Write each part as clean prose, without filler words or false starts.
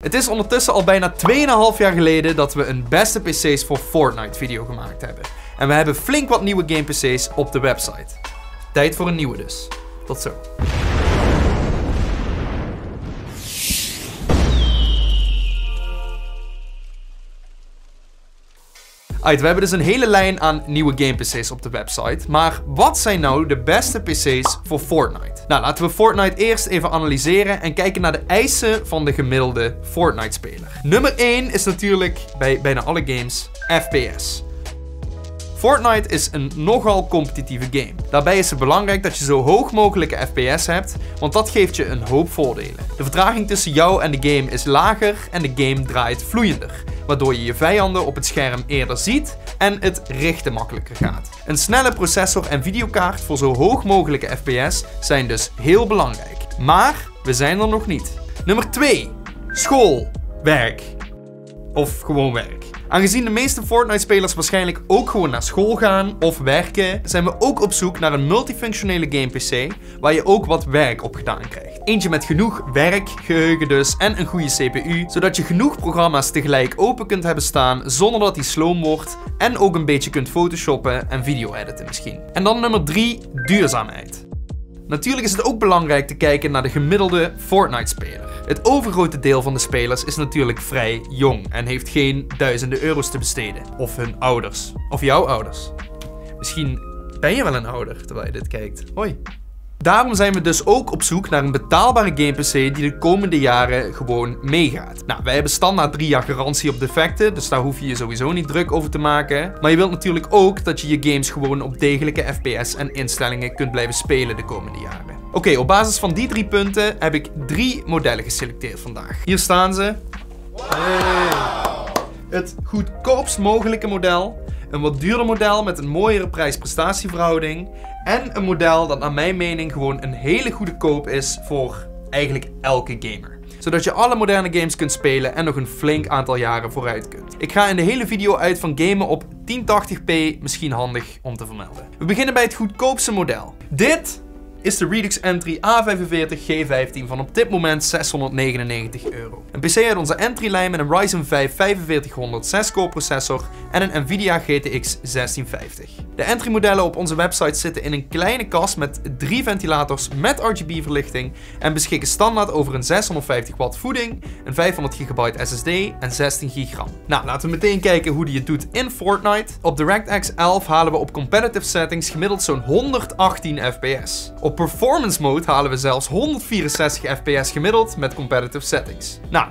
Het is ondertussen al bijna 2,5 jaar geleden dat we een beste PC's voor Fortnite video gemaakt hebben. En we hebben flink wat nieuwe game PC's op de website. Tijd voor een nieuwe dus. Tot zo. We hebben dus een hele lijn aan nieuwe game PC's op de website. Maar wat zijn nou de beste PC's voor Fortnite? Nou, laten we Fortnite eerst even analyseren en kijken naar de eisen van de gemiddelde Fortnite-speler. Nummer 1 is natuurlijk bij bijna alle games FPS. Fortnite is een nogal competitieve game. Daarbij is het belangrijk dat je zo hoog mogelijke FPS hebt, want dat geeft je een hoop voordelen. De vertraging tussen jou en de game is lager en de game draait vloeiender, waardoor je je vijanden op het scherm eerder ziet en het richten makkelijker gaat. Een snelle processor en videokaart voor zo hoog mogelijke FPS zijn dus heel belangrijk. Maar we zijn er nog niet. Nummer 2. School, werk of gewoon werk. Aangezien de meeste Fortnite-spelers waarschijnlijk ook gewoon naar school gaan of werken, zijn we ook op zoek naar een multifunctionele game PC waar je ook wat werk op gedaan krijgt. Eentje met genoeg werkgeheugen dus en een goede CPU, zodat je genoeg programma's tegelijk open kunt hebben staan zonder dat die sloom wordt en ook een beetje kunt photoshoppen en video editen misschien. En dan nummer 3, duurzaamheid. Natuurlijk is het ook belangrijk te kijken naar de gemiddelde Fortnite-speler. Het overgrote deel van de spelers is natuurlijk vrij jong en heeft geen duizenden euro's te besteden. Of hun ouders. Of jouw ouders. Misschien ben je wel een ouder terwijl je dit kijkt. Hoi. Daarom zijn we dus ook op zoek naar een betaalbare game PC die de komende jaren gewoon meegaat. Nou, wij hebben standaard 3 jaar garantie op defecten, dus daar hoef je je sowieso niet druk over te maken. Maar je wilt natuurlijk ook dat je je games gewoon op degelijke FPS en instellingen kunt blijven spelen de komende jaren. Oké, op basis van die 3 punten heb ik 3 modellen geselecteerd vandaag. Hier staan ze. Hey. Het goedkoopst mogelijke model. Een wat duurder model met een mooiere prijs-prestatieverhouding. En een model dat naar mijn mening gewoon een hele goede koop is voor eigenlijk elke gamer. Zodat je alle moderne games kunt spelen en nog een flink aantal jaren vooruit kunt. Ik ga in de hele video uit van gamen op 1080p, misschien handig om te vermelden. We beginnen bij het goedkoopste model. Dit is de Redux Entry A45 G15 van op dit moment €699. Een PC uit onze entry-lijn met een Ryzen 5 4500 6-core processor en een Nvidia GTX 1650. De entry modellen op onze website zitten in een kleine kast met 3 ventilators met RGB verlichting en beschikken standaard over een 650 watt voeding, een 500 GB SSD en 16 GB RAM. Nou, laten we meteen kijken hoe die het doet in Fortnite. Op DirectX 11 halen we op competitive settings gemiddeld zo'n 118 fps. Op performance mode halen we zelfs 164 fps gemiddeld met competitive settings. Nou,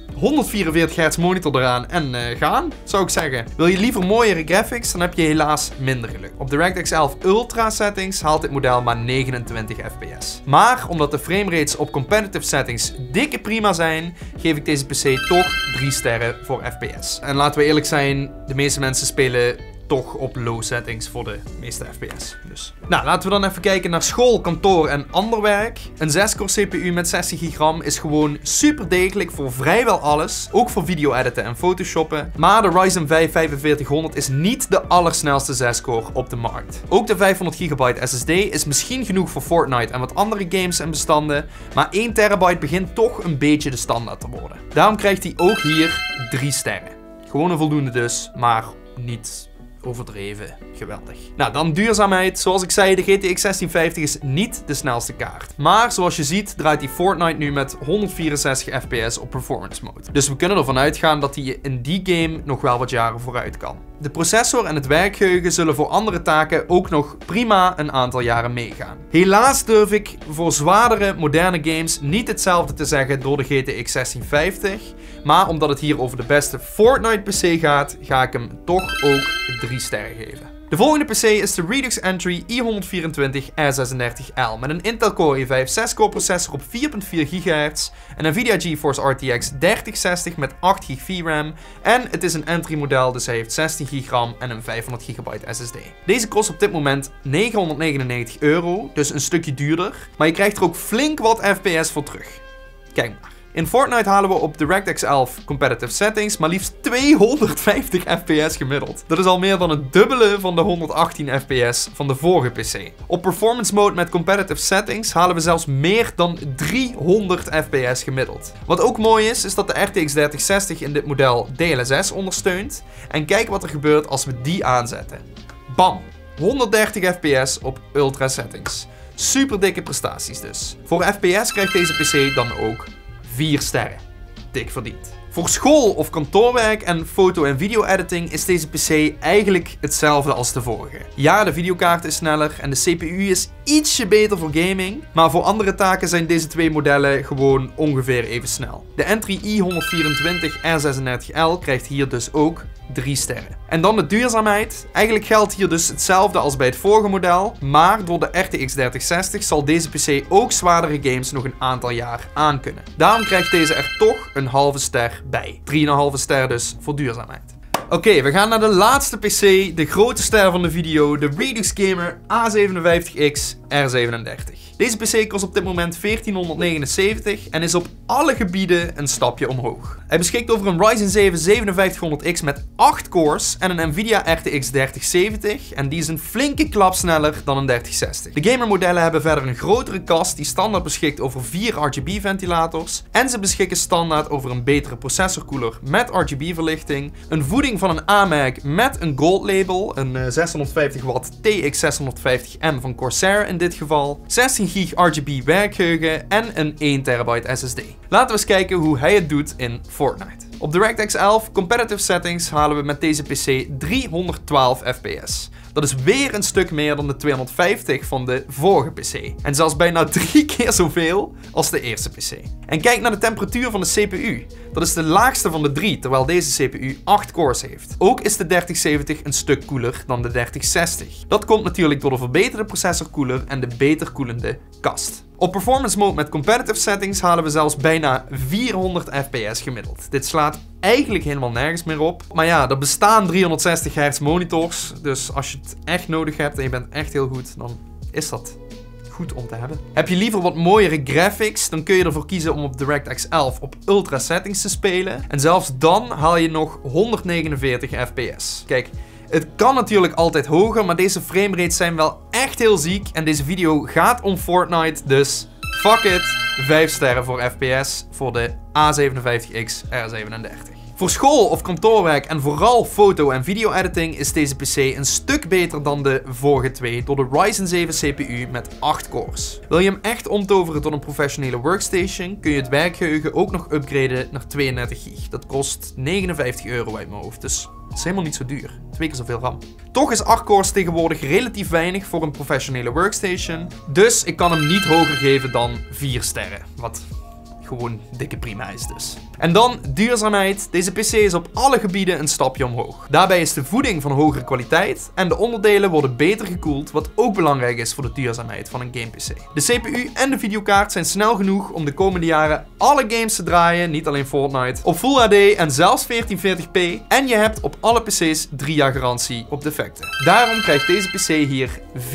144 Hz monitor eraan en gaan, zou ik zeggen. Wil je liever mooiere graphics, dan heb je helaas minder geluk. Op DirectX 11 Ultra settings haalt dit model maar 29 fps. Maar omdat de framerates op competitive settings dikke prima zijn, geef ik deze PC toch 3 sterren voor fps. En laten we eerlijk zijn, de meeste mensen spelen toch op low settings voor de meeste FPS. Dus. Nou, laten we dan even kijken naar school, kantoor en ander werk. Een 6-core CPU met 16 GB RAM is gewoon super degelijk voor vrijwel alles. Ook voor video editen en photoshoppen. Maar de Ryzen 5 4500 is niet de allersnelste 6-core op de markt. Ook de 500 GB SSD is misschien genoeg voor Fortnite en wat andere games en bestanden. Maar 1 TB begint toch een beetje de standaard te worden. Daarom krijgt hij ook hier 3 sterren. Gewoon een voldoende dus, maar niet overdreven geweldig. Nou, dan duurzaamheid. Zoals ik zei, de GTX 1650 is niet de snelste kaart. Maar zoals je ziet, draait die Fortnite nu met 164 fps op performance mode. Dus we kunnen ervan uitgaan dat hij in die game nog wel wat jaren vooruit kan. De processor en het werkgeheugen zullen voor andere taken ook nog prima een aantal jaren meegaan. Helaas durf ik voor zwaardere moderne games niet hetzelfde te zeggen door de GTX 1650. Maar omdat het hier over de beste Fortnite PC gaat, ga ik hem toch ook 3 sterren geven. De volgende PC is de Redux Entry i124 R36L met een Intel Core i5 6-core processor op 4.4 GHz, een Nvidia GeForce RTX 3060 met 8 GB VRAM en het is een entry model, dus hij heeft 16 GB RAM en een 500 GB SSD. Deze kost op dit moment €999, dus een stukje duurder, maar je krijgt er ook flink wat FPS voor terug. Kijk maar. In Fortnite halen we op DirectX 11 competitive settings maar liefst 250 fps gemiddeld. Dat is al meer dan het dubbele van de 118 fps van de vorige PC. Op performance mode met competitive settings halen we zelfs meer dan 300 fps gemiddeld. Wat ook mooi is dat de RTX 3060 in dit model DLSS ondersteunt. En kijk wat er gebeurt als we die aanzetten. Bam! 130 fps op ultra settings. Super dikke prestaties dus. Voor FPS krijgt deze PC dan ook 4 sterren. Dik verdiend. Voor school of kantoorwerk en foto- en video-editing is deze PC eigenlijk hetzelfde als de vorige. Ja, de videokaart is sneller en de CPU is ietsje beter voor gaming, maar voor andere taken zijn deze twee modellen gewoon ongeveer even snel. De Entry i124 R36L krijgt hier dus ook 3 sterren. En dan de duurzaamheid. Eigenlijk geldt hier dus hetzelfde als bij het vorige model, maar door de RTX 3060 zal deze PC ook zwaardere games nog een aantal jaar aankunnen. Daarom krijgt deze er toch een halve ster bij. 3,5 ster dus voor duurzaamheid. Oké, we gaan naar de laatste PC, de grote ster van de video, de Redux Gamer A57X R37. Deze PC kost op dit moment 1479 en is op alle gebieden een stapje omhoog. Hij beschikt over een Ryzen 7 5700X met 8 cores en een Nvidia RTX 3070 en die is een flinke klap sneller dan een 3060. De gamermodellen hebben verder een grotere kast die standaard beschikt over 4 RGB ventilators en ze beschikken standaard over een betere processorkoeler met RGB verlichting, een voeding van een AMAG met een gold label, een 650 watt TX 650M van Corsair in dit geval, 16 gig RGB werkgeheugen en een 1 terabyte SSD. Laten we eens kijken hoe hij het doet in Fortnite. Op DirectX 11 competitive settings halen we met deze PC 312 fps. Dat is weer een stuk meer dan de 250 van de vorige PC. En zelfs bijna 3 keer zoveel als de eerste PC. En kijk naar de temperatuur van de CPU. Dat is de laagste van de 3, terwijl deze CPU 8 cores heeft. Ook is de 3070 een stuk koeler dan de 3060. Dat komt natuurlijk door de verbeterde processorkoeler en de beter koelende kast. Op performance mode met competitive settings halen we zelfs bijna 400 fps gemiddeld. Dit slaat eigenlijk helemaal nergens meer op. Maar ja, er bestaan 360 Hz monitors. Dus als je het echt nodig hebt en je bent echt heel goed, dan is dat goed om te hebben. Heb je liever wat mooiere graphics, dan kun je ervoor kiezen om op DirectX 11 op ultra settings te spelen. En zelfs dan haal je nog 149 fps. Kijk, het kan natuurlijk altijd hoger, maar deze framerates zijn wel echt heel ziek. En deze video gaat om Fortnite, dus fuck it. 5 sterren voor FPS voor de A57X R37. Voor school of kantoorwerk en vooral foto- en video-editing is deze PC een stuk beter dan de vorige twee door de Ryzen 7 CPU met 8 cores. Wil je hem echt omtoveren tot een professionele workstation, kun je het werkgeheugen ook nog upgraden naar 32 gig. Dat kost €59 uit mijn hoofd, dus dat is helemaal niet zo duur. 2 keer zoveel RAM. Toch is 8 cores tegenwoordig relatief weinig voor een professionele workstation, dus ik kan hem niet hoger geven dan 4 sterren. Wat gewoon dikke prima is dus. En dan duurzaamheid. Deze PC is op alle gebieden een stapje omhoog. Daarbij is de voeding van hogere kwaliteit en de onderdelen worden beter gekoeld, wat ook belangrijk is voor de duurzaamheid van een game PC. De CPU en de videokaart zijn snel genoeg om de komende jaren alle games te draaien, niet alleen Fortnite, op Full HD en zelfs 1440p. En je hebt op alle PC's 3 jaar garantie op defecten. Daarom krijgt deze PC hier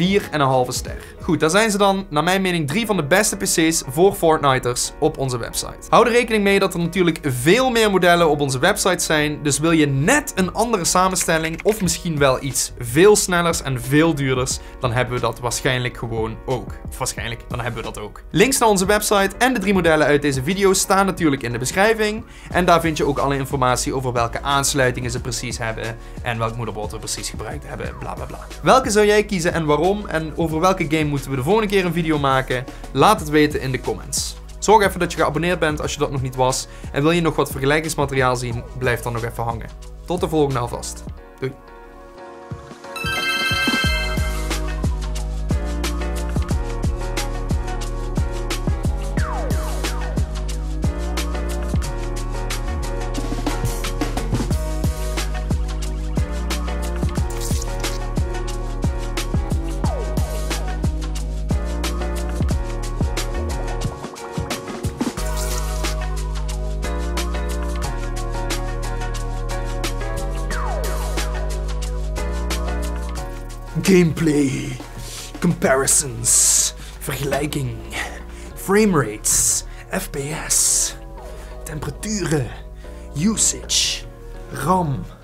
4,5 ster. Goed, daar zijn ze dan, naar mijn mening, 3 van de beste PC's voor Fortniters op onze website. Hou er rekening mee dat er natuurlijk veel meer modellen op onze website zijn, dus wil je net een andere samenstelling of misschien wel iets veel snellers en veel duurders, dan hebben we dat waarschijnlijk gewoon ook. Of waarschijnlijk, dan hebben we dat ook. Links naar onze website en de 3 modellen uit deze video staan natuurlijk in de beschrijving. En daar vind je ook alle informatie over welke aansluitingen ze precies hebben en welk moederbord we precies gebruikt hebben, bla bla bla. Welke zou jij kiezen en waarom? En over welke game moeten we de volgende keer een video maken? Laat het weten in de comments. Zorg even dat je geabonneerd bent als je dat nog niet was. En wil je nog wat vergelijkingsmateriaal zien, blijf dan nog even hangen. Tot de volgende alvast. Doei. Gameplay, comparisons, vergelijking, framerates, FPS. Temperaturen. Usage. RAM.